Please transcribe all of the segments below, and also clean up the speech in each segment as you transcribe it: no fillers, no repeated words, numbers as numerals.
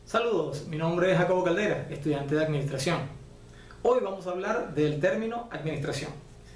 Saludos, mi nombre es Jacobo Caldera, estudiante de Administración. Hoy vamos a hablar del término administración.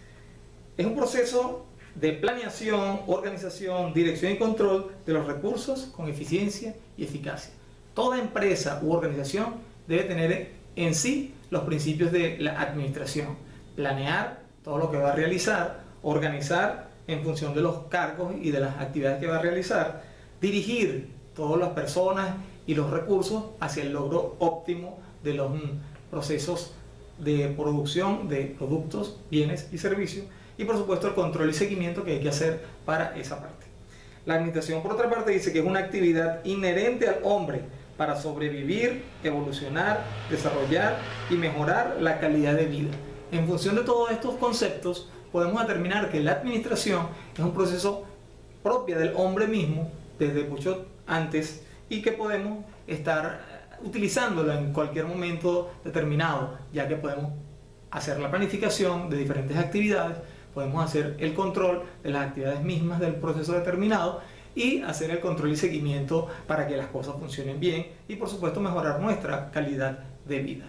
Es un proceso de planeación, organización, dirección y control de los recursos con eficiencia y eficacia. Toda empresa u organización debe tener en sí los principios de la administración. Planear todo lo que va a realizar, organizar en función de los cargos y de las actividades que va a realizar, dirigir todas las personas y los recursos hacia el logro óptimo de los procesos de producción de productos, bienes y servicios, y por supuesto el control y seguimiento que hay que hacer para esa parte. La administración, por otra parte, dice que es una actividad inherente al hombre para sobrevivir, evolucionar, desarrollar y mejorar la calidad de vida. En función de todos estos conceptos, podemos determinar que la administración es un proceso propio del hombre mismo desde mucho antes y que podemos estar utilizándola en cualquier momento determinado, ya que podemos hacer la planificación de diferentes actividades, podemos hacer el control de las actividades mismas del proceso determinado y hacer el control y seguimiento para que las cosas funcionen bien y por supuesto mejorar nuestra calidad de vida.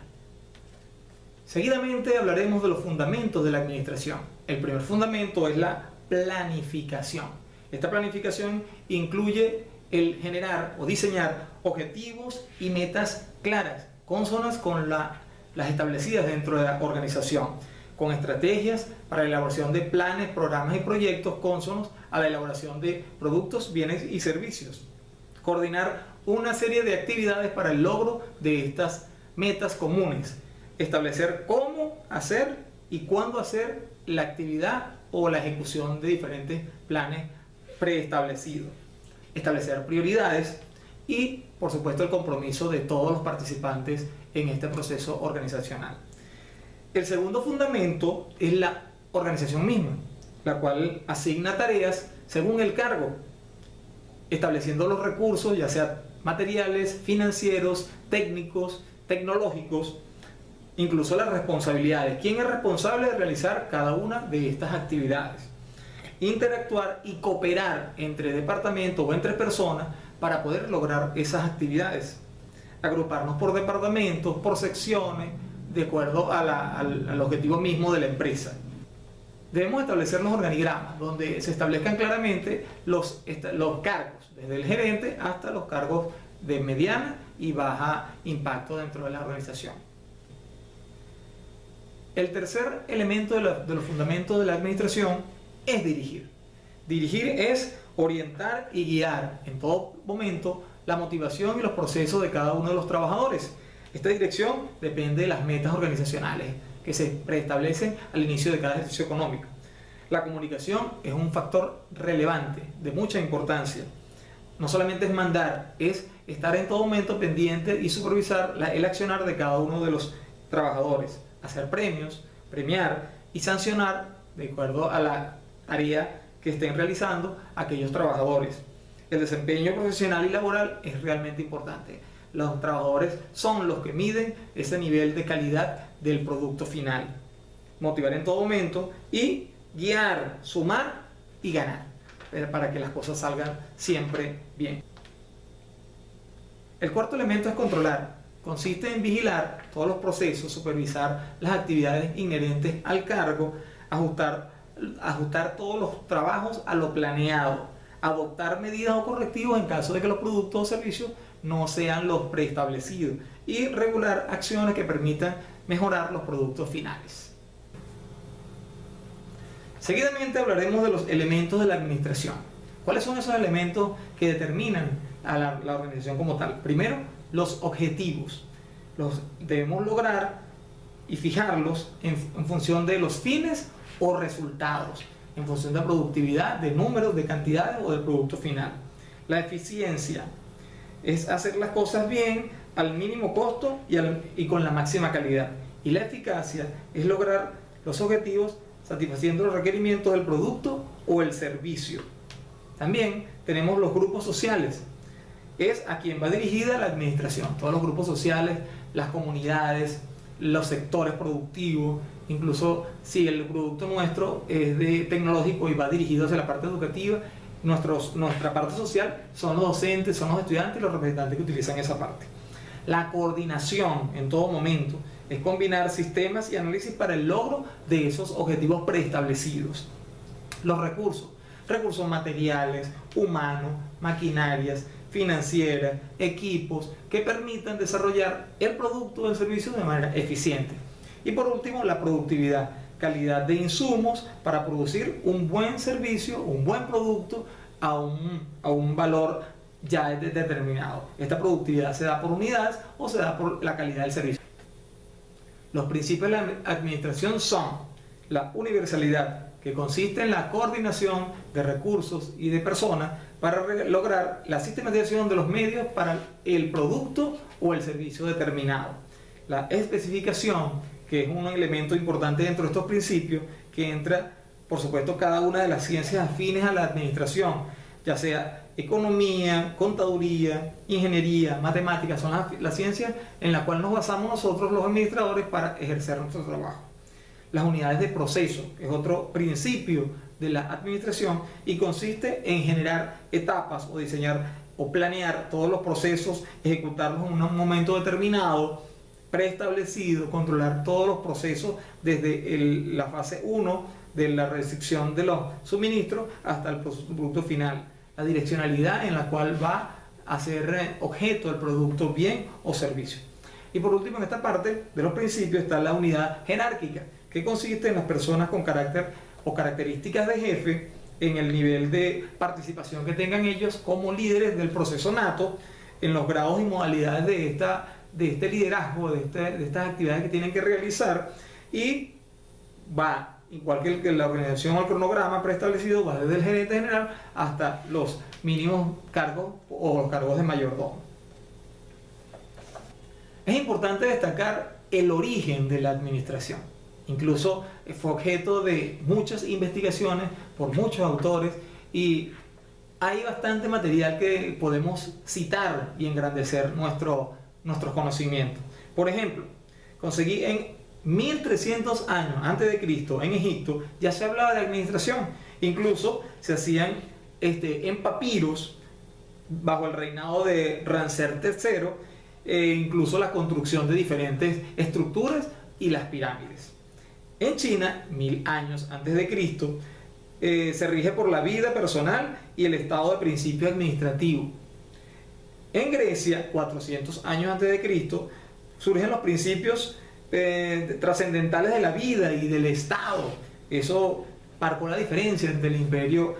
Seguidamente hablaremos de los fundamentos de la administración. El primer fundamento es la planificación. Esta planificación incluye el generar o diseñar objetivos y metas claras, consonas con las establecidas dentro de la organización, con estrategias para la elaboración de planes, programas y proyectos consonos a la elaboración de productos, bienes y servicios. Coordinar una serie de actividades para el logro de estas metas comunes. Establecer cómo hacer y cuándo hacer la actividad o la ejecución de diferentes planes preestablecidos. Establecer prioridades y, por supuesto, el compromiso de todos los participantes en este proceso organizacional. El segundo fundamento es la organización misma, la cual asigna tareas según el cargo, estableciendo los recursos, ya sea materiales, financieros, técnicos, tecnológicos, incluso las responsabilidades. ¿Quién es responsable de realizar cada una de estas actividades? Interactuar y cooperar entre departamentos o entre personas para poder lograr esas actividades. Agruparnos por departamentos, por secciones, de acuerdo al objetivo mismo de la empresa. Debemos establecer los organigramas donde se establezcan claramente los cargos, desde el gerente hasta los cargos de mediana y baja impacto dentro de la organización. El tercer elemento de los fundamentos de la administración es dirigir. Dirigir es orientar y guiar en todo momento la motivación y los procesos de cada uno de los trabajadores. Esta dirección depende de las metas organizacionales que se preestablecen al inicio de cada ejercicio económico. La comunicación es un factor relevante, de mucha importancia. No solamente es mandar, es estar en todo momento pendiente y supervisar el accionar de cada uno de los trabajadores. Hacer premios, premiar y sancionar de acuerdo a la tarea que estén realizando aquellos trabajadores. El desempeño profesional y laboral es realmente importante. Los trabajadores son los que miden ese nivel de calidad del producto final. Motivar en todo momento y guiar, sumar y ganar para que las cosas salgan siempre bien. El cuarto elemento es controlar. Consiste en vigilar todos los procesos, supervisar las actividades inherentes al cargo, ajustar todos los trabajos a lo planeado, adoptar medidas o correctivos en caso de que los productos o servicios no sean los preestablecidos y regular acciones que permitan mejorar los productos finales. Seguidamente hablaremos de los elementos de la administración. ¿Cuáles son esos elementos que determinan a la organización como tal? Primero, los objetivos. Los debemos lograr y fijarlos en función de los fines o resultados, en función de productividad, de números, de cantidades o del producto final. La eficiencia es hacer las cosas bien, al mínimo costo y con la máxima calidad. Y la eficacia es lograr los objetivos satisfaciendo los requerimientos del producto o el servicio. También tenemos los grupos sociales. Es a quien va dirigida la administración. Todos los grupos sociales, las comunidades, los sectores productivos, incluso si el producto nuestro es de tecnológico y va dirigido hacia la parte educativa, nuestra parte social son los docentes, son los estudiantes y los representantes que utilizan esa parte. La coordinación en todo momento es combinar sistemas y análisis para el logro de esos objetivos preestablecidos. Los recursos materiales, humanos, maquinarias, financieras, equipos que permitan desarrollar el producto o el servicio de manera eficiente. Y por último, la productividad, calidad de insumos para producir un buen servicio, un buen producto a un valor ya determinado. Esta productividad se da por unidades o se da por la calidad del servicio. Los principios de la administración son la universalidad, que consiste en la coordinación de recursos y de personas para lograr la sistematización de los medios para el producto o el servicio determinado. La especificación, que es un elemento importante dentro de estos principios, que entra, por supuesto, cada una de las ciencias afines a la administración, ya sea economía, contaduría, ingeniería, matemáticas, son las ciencias en las cuales nos basamos nosotros los administradores para ejercer nuestro trabajo. Las unidades de proceso, que es otro principio de la administración y consiste en generar etapas o diseñar o planear todos los procesos, ejecutarlos en un momento determinado, preestablecido, controlar todos los procesos desde la fase 1 de la recepción de los suministros hasta el producto final. La direccionalidad en la cual va a ser objeto el producto, bien o servicio. Y por último, en esta parte de los principios está la unidad jerárquica, que consiste en las personas con carácter o características de jefe en el nivel de participación que tengan ellos como líderes del proceso nato, en los grados y modalidades de este liderazgo, de estas actividades que tienen que realizar, y va, igual que la organización o el cronograma preestablecido, va desde el gerente general hasta los mínimos cargos o los cargos de mayordomo. Es importante destacar el origen de la administración. Incluso fue objeto de muchas investigaciones por muchos autores y hay bastante material que podemos citar y engrandecer nuestros conocimientos. Por ejemplo, conseguí en 1300 años antes de Cristo en Egipto ya se hablaba de administración. Incluso se hacían en papiros bajo el reinado de Ramsés III, incluso la construcción de diferentes estructuras y las pirámides. En China, 1000 años antes de Cristo, se rige por la vida personal y el estado de principio administrativo. En Grecia, 400 años antes de Cristo, surgen los principios trascendentales de la vida y del Estado. Eso marcó la diferencia entre el imperio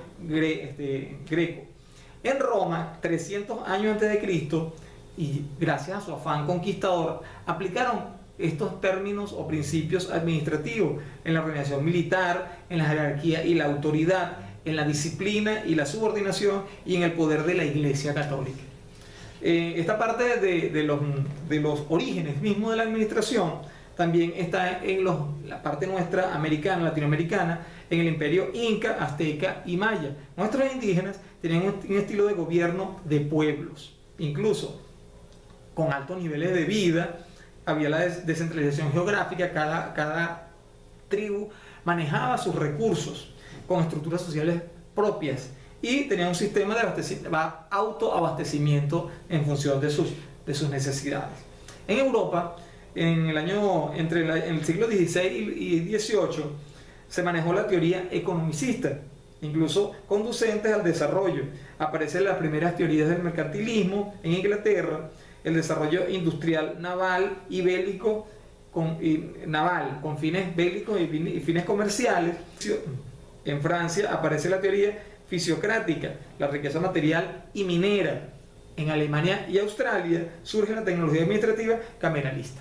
greco. En Roma, 300 años antes de Cristo, y gracias a su afán conquistador, aplicaron estos términos o principios administrativos en la organización militar, en la jerarquía y la autoridad, en la disciplina y la subordinación y en el poder de la Iglesia Católica. Esta parte de los orígenes mismos de la administración también está en la parte nuestra americana, latinoamericana, en el imperio inca, azteca y maya. Nuestros indígenas tenían un estilo de gobierno de pueblos, incluso con altos niveles de vida. Había la descentralización geográfica, cada tribu manejaba sus recursos con estructuras sociales propias y tenía un sistema de autoabastecimiento en función de sus necesidades. En Europa, entre el siglo XVI y XVIII, se manejó la teoría economicista, incluso conducentes al desarrollo. Aparecen las primeras teorías del mercantilismo en Inglaterra, el desarrollo industrial naval y bélico con fines bélicos y fines comerciales. En Francia aparece la teoría fisiocrática, la riqueza material y minera. En Alemania y Australia surge la tecnología administrativa cameralista.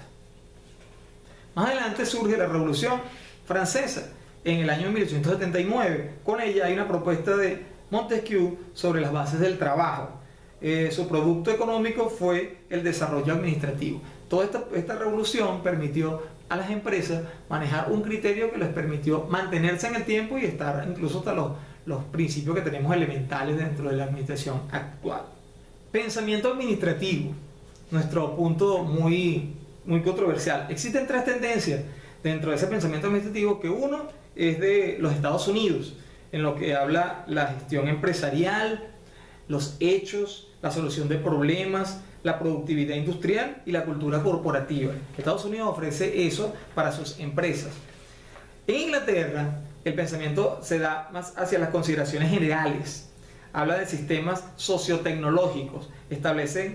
Más adelante surge la Revolución Francesa en el año 1879. Con ella hay una propuesta de Montesquieu sobre las bases del trabajo. Su producto económico fue el desarrollo administrativo. Toda esta revolución permitió a las empresas manejar un criterio que les permitió mantenerse en el tiempo y estar incluso hasta los principios que tenemos elementales dentro de la administración actual. Pensamiento administrativo, nuestro punto muy controversial. Existen tres tendencias dentro de ese pensamiento administrativo, que uno es de los Estados Unidos, en lo que habla la gestión empresarial, los hechos, la solución de problemas, la productividad industrial y la cultura corporativa. Estados Unidos ofrece eso para sus empresas. En Inglaterra, el pensamiento se da más hacia las consideraciones generales. Habla de sistemas sociotecnológicos. Está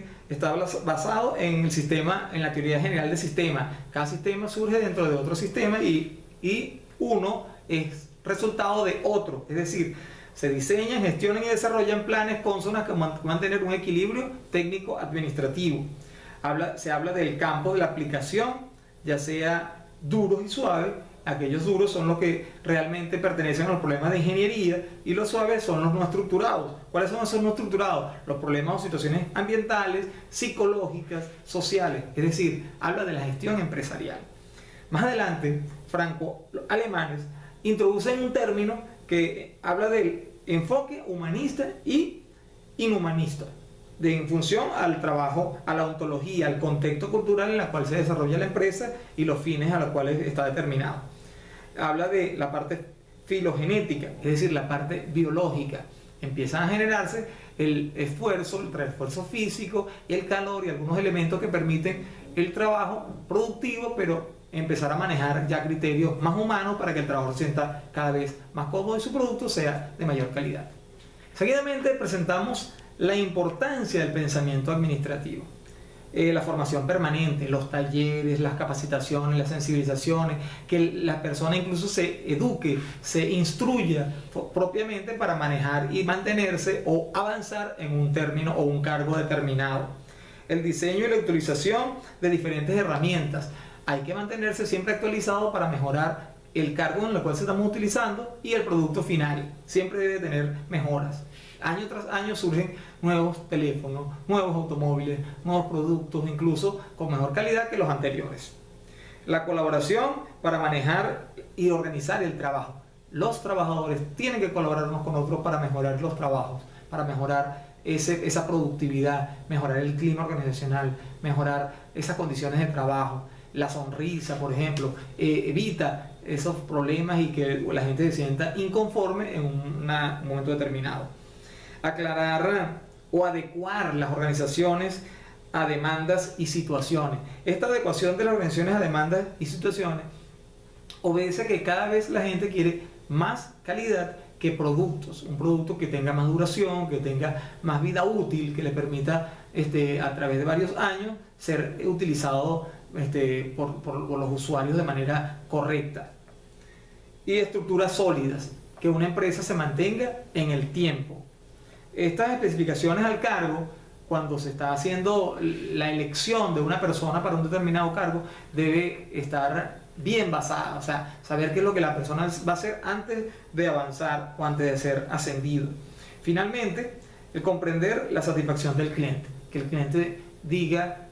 basado en el sistema, en la teoría general de sistemas. Cada sistema surge dentro de otro sistema y uno es resultado de otro. Es decir, se diseñan, gestionan y desarrollan planes consonos que mantener un equilibrio técnico-administrativo. Se habla del campo de la aplicación, ya sea duros y suaves. Aquellos duros son los que realmente pertenecen a los problemas de ingeniería y los suaves son los no estructurados. ¿Cuáles son esos no estructurados? Los problemas o situaciones ambientales, psicológicas, sociales. Es decir, habla de la gestión empresarial. Más adelante, franco-alemanes introducen un término que habla del enfoque humanista y inhumanista, en función al trabajo, a la ontología, al contexto cultural en el cual se desarrolla la empresa y los fines a los cuales está determinado. Habla de la parte filogenética, es decir, la parte biológica. Empiezan a generarse el esfuerzo físico, el calor y algunos elementos que permiten el trabajo productivo, pero empezar a manejar ya criterios más humanos para que el trabajador se sienta cada vez más cómodo y su producto sea de mayor calidad. Seguidamente presentamos la importancia del pensamiento administrativo. La formación permanente, los talleres, las capacitaciones, las sensibilizaciones, que la persona incluso se eduque, se instruya propiamente para manejar y mantenerse o avanzar en un término o un cargo determinado. El diseño y la utilización de diferentes herramientas. Hay que mantenerse siempre actualizado para mejorar el cargo en el cual se estamos utilizando y el producto final. Siempre debe tener mejoras. Año tras año surgen nuevos teléfonos, nuevos automóviles, nuevos productos, incluso con mejor calidad que los anteriores. La colaboración para manejar y organizar el trabajo. Los trabajadores tienen que colaborar unos con otros para mejorar los trabajos, para mejorar esa productividad, mejorar el clima organizacional, mejorar esas condiciones de trabajo. La sonrisa, por ejemplo, evita esos problemas y que la gente se sienta inconforme en un momento determinado. Aclarar o adecuar las organizaciones a demandas y situaciones. Esta adecuación de las organizaciones a demandas y situaciones obedece a que cada vez la gente quiere más calidad que productos. Un producto que tenga más duración, que tenga más vida útil, que le permita a través de varios años ser utilizado por los usuarios de manera correcta. Y estructuras sólidas, que una empresa se mantenga en el tiempo. Estas especificaciones al cargo, cuando se está haciendo la elección de una persona para un determinado cargo, debe estar bien basada, o sea, saber qué es lo que la persona va a hacer antes de avanzar o antes de ser ascendido. Finalmente, el comprender la satisfacción del cliente, que el cliente diga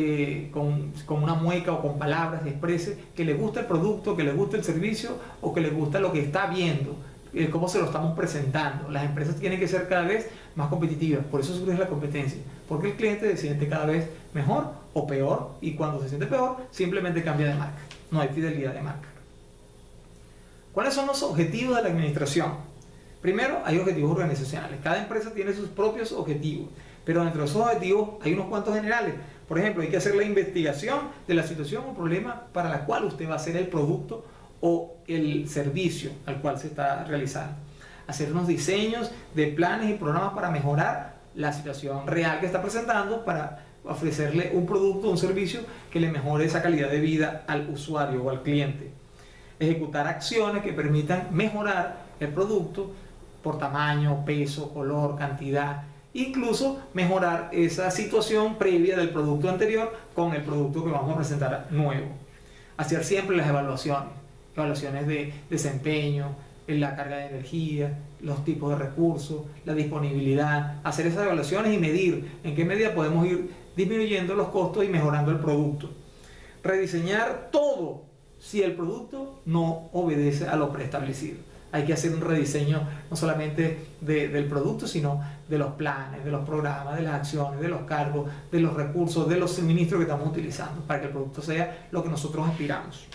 con una mueca o con palabras, exprese que le gusta el producto, que le gusta el servicio o que le gusta lo que está viendo, cómo se lo estamos presentando. Las empresas tienen que ser cada vez más competitivas, por eso surge la competencia, porque el cliente se siente cada vez mejor o peor, y cuando se siente peor simplemente cambia de marca, no hay fidelidad de marca. ¿Cuáles son los objetivos de la administración? Primero, hay objetivos organizacionales. Cada empresa tiene sus propios objetivos, pero dentro de esos objetivos hay unos cuantos generales. Por ejemplo, hay que hacer la investigación de la situación o problema para la cual usted va a hacer el producto o el servicio al cual se está realizando. Hacer unos diseños de planes y programas para mejorar la situación real que está presentando, para ofrecerle un producto o un servicio que le mejore esa calidad de vida al usuario o al cliente. Ejecutar acciones que permitan mejorar el producto por tamaño, peso, color, cantidad, incluso mejorar esa situación previa del producto anterior con el producto que vamos a presentar nuevo. Hacer siempre las evaluaciones de desempeño, la carga de energía, los tipos de recursos, la disponibilidad, hacer esas evaluaciones y medir en qué medida podemos ir disminuyendo los costos y mejorando el producto. Rediseñar todo si el producto no obedece a lo preestablecido. Hay que hacer un rediseño no solamente del producto, sino de los planes, de los programas, de las acciones, de los cargos, de los recursos, de los suministros que estamos utilizando para que el producto sea lo que nosotros aspiramos.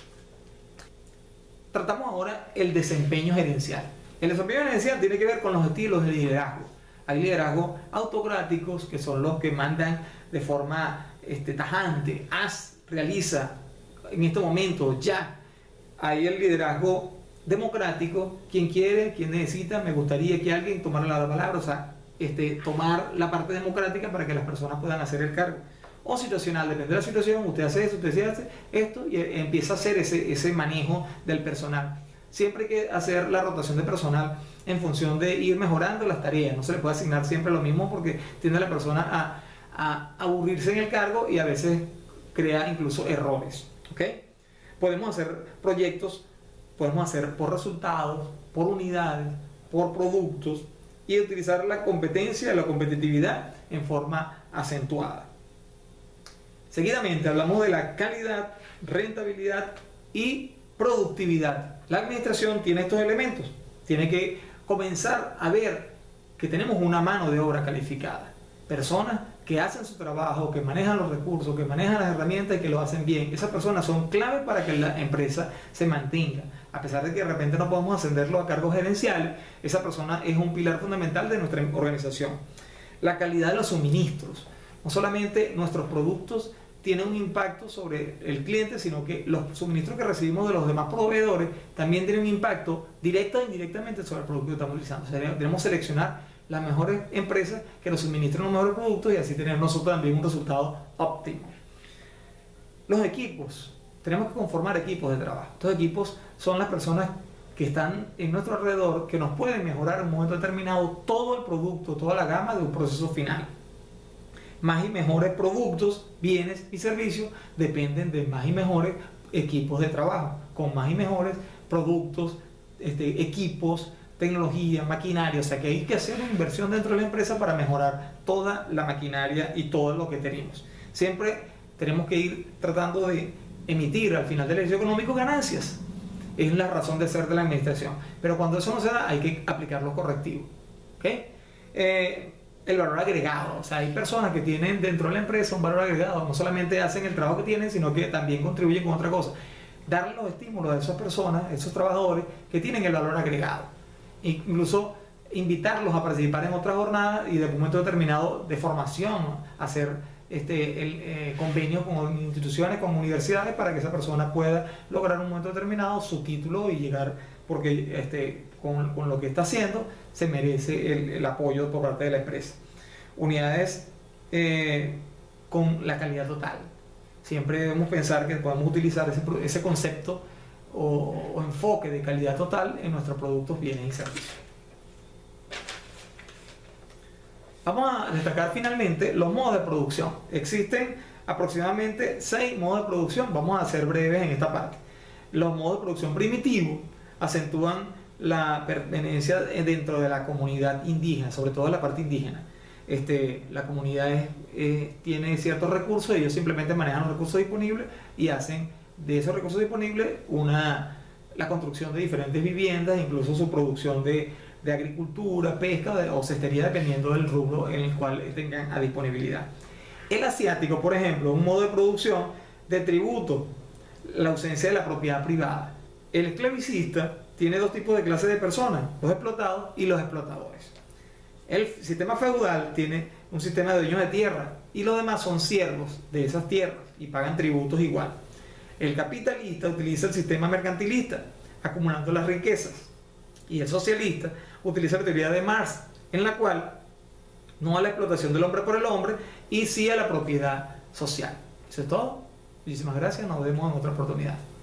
Tratamos ahora el desempeño gerencial. El desempeño gerencial tiene que ver con los estilos de liderazgo. Hay liderazgos autocráticos, que son los que mandan de forma tajante, realiza en este momento, ya. Hay el liderazgo democrático, quien quiere, quien necesita, me gustaría que alguien tomara la palabra, o sea, tomar la parte democrática para que las personas puedan hacer el cargo. O situacional, depende de la situación, usted hace esto, usted hace esto y empieza a hacer ese manejo del personal. Siempre hay que hacer la rotación de personal en función de ir mejorando las tareas. No se le puede asignar siempre lo mismo porque tiende a la persona a aburrirse en el cargo y a veces crea incluso errores. ¿Okay? Podemos hacer proyectos, podemos hacer por resultados, por unidades, por productos y utilizar la competencia, la competitividad en forma acentuada. Seguidamente hablamos de la calidad, rentabilidad y productividad. La administración tiene estos elementos. Tiene que comenzar a ver que tenemos una mano de obra calificada. Personas que hacen su trabajo, que manejan los recursos, que manejan las herramientas y que lo hacen bien. Esas personas son clave para que la empresa se mantenga. A pesar de que de repente no podemos ascenderlo a cargos gerenciales, esa persona es un pilar fundamental de nuestra organización. La calidad de los suministros. No solamente nuestros productos tienen un impacto sobre el cliente, sino que los suministros que recibimos de los demás proveedores también tienen un impacto directo e indirectamente sobre el producto que estamos utilizando. O sea, debemos seleccionar las mejores empresas que nos suministren los mejores productos y así tener nosotros también un resultado óptimo. Los equipos. Tenemos que conformar equipos de trabajo. Estos equipos son las personas que están en nuestro alrededor, que nos pueden mejorar en un momento determinado todo el producto, toda la gama de un proceso final. Más y mejores productos, bienes y servicios dependen de más y mejores equipos de trabajo, con más y mejores productos, equipos, tecnología, maquinaria. O sea que hay que hacer una inversión dentro de la empresa para mejorar toda la maquinaria y todo lo que tenemos. Siempre tenemos que ir tratando de emitir al final del ejercicio económico ganancias. Es la razón de ser de la administración. Pero cuando eso no se da, hay que aplicar los correctivos. ¿Okay? El valor agregado. O sea, hay personas que tienen dentro de la empresa un valor agregado. No solamente hacen el trabajo que tienen, sino que también contribuyen con otra cosa. Darle los estímulos a esas personas, a esos trabajadores que tienen el valor agregado. Incluso invitarlos a participar en otras jornadas y de un momento determinado de formación, ¿no? Hacer convenios con instituciones, con universidades para que esa persona pueda lograr en un momento determinado su título y llegar, porque con lo que está haciendo se merece el apoyo por parte de la empresa. Unidades con la calidad total. Siempre debemos pensar que podemos utilizar ese concepto o enfoque de calidad total en nuestros productos, bienes y servicios. Vamos a destacar finalmente los modos de producción. Existen aproximadamente 6 modos de producción. Vamos a ser breves en esta parte. Los modos de producción primitivos acentúan la pertenencia dentro de la comunidad indígena, sobre todo la parte indígena. La comunidad tiene ciertos recursos, ellos simplemente manejan los recursos disponibles y hacen de esos recursos disponibles la construcción de diferentes viviendas, incluso su producción de agricultura, pesca o cestería, dependiendo del rubro en el cual tengan a disponibilidad. El asiático, por ejemplo, un modo de producción de tributo, la ausencia de la propiedad privada. El esclavicista tiene dos tipos de clases de personas, los explotados y los explotadores. El sistema feudal tiene un sistema de dueños de tierra y los demás son siervos de esas tierras y pagan tributos igual. El capitalista utiliza el sistema mercantilista, acumulando las riquezas. Y el socialista utiliza la teoría de Marx, en la cual no a la explotación del hombre por el hombre y sí a la propiedad social. Eso es todo. Muchísimas gracias. Nos vemos en otra oportunidad.